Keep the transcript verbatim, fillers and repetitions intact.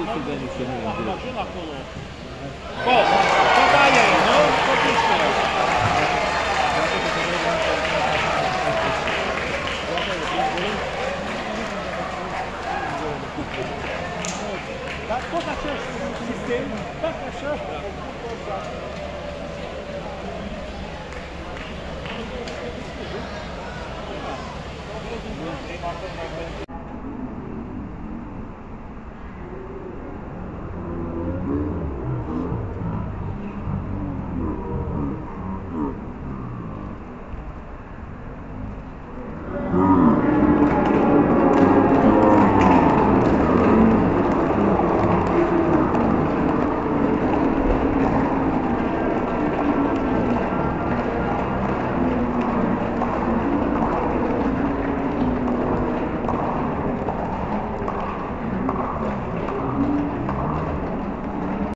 să dea niște nume în direct. Bun, tot aia e, nu? Tot ești. Dar tot același sistem, tot așa.